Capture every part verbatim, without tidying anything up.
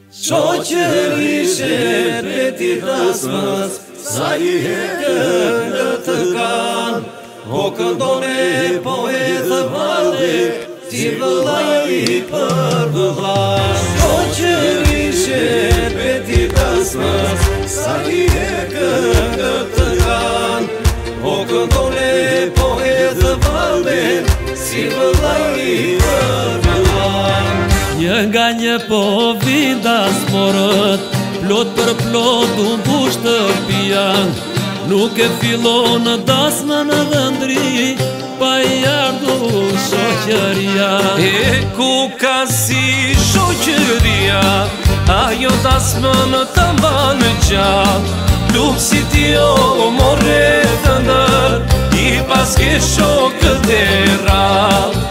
Shoqërishe petitas mës, sa i këngë të kanë, o këndone po e dhe valë, ti vëllai për vëlla. Shoqërishe petitas mës, sa i këngë të kanë, o këndone po e dhe valë, si vëllai për vëlla. Një nga një po vindas morët, plot për plot u mbush të pijan. Nuk e fillon në dasmë në dhëndri, pa i ardhur shoqëria. E ku ka si shoqëria, ajo dasmë në të mbanë gjallë. Luk si ti o more të ndër, i pas ke shokët e rallë.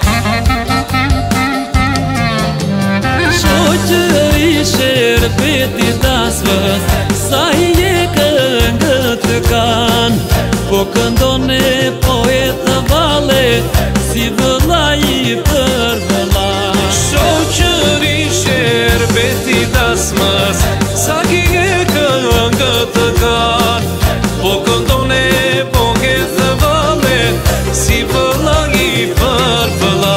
Shoqërishe petitas mës, sa i e këngë të kanë, po këndone po e të vale, si vëllai për vëlla. Shoqërishe petitas mës, sa i e këngë të kanë, po këndone po e të vale, si vëllai për vëlla.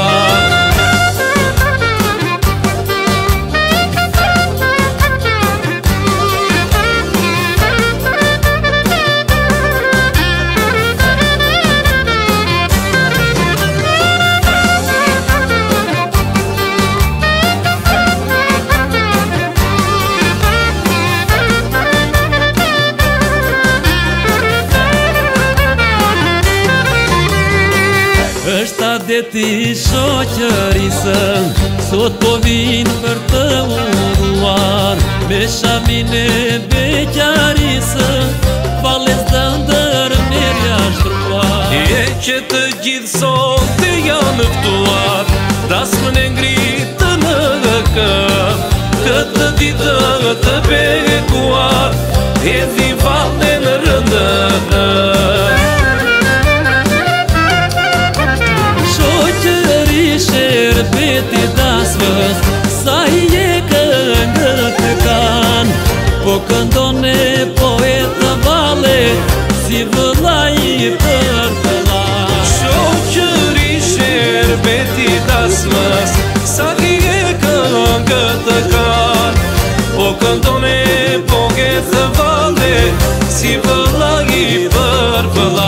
Është adeti shoqërisë, sot po vinë për të uruar, me shamin e beqarisë, falles të ndër merja shtruar. E që të gjithë sot të janë ftuar, dasmën e ngritë në këm, këtë ditë të bekuar, e dhi valle në rëndër. Shoqërishe petitas mës, sa i e këngë të kanë, po këndone po e të vale, si vëllai për vëlla. Shoqërishe petitas mës, sa i e këngë të kanë, po këndone po e të vale, si vëllai për vëlla.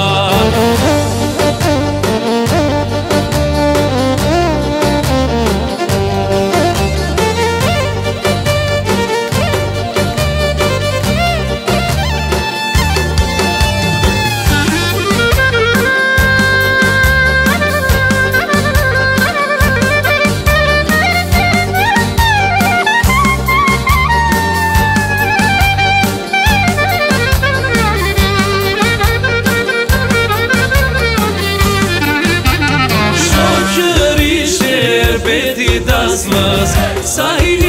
Petitas mës, sa i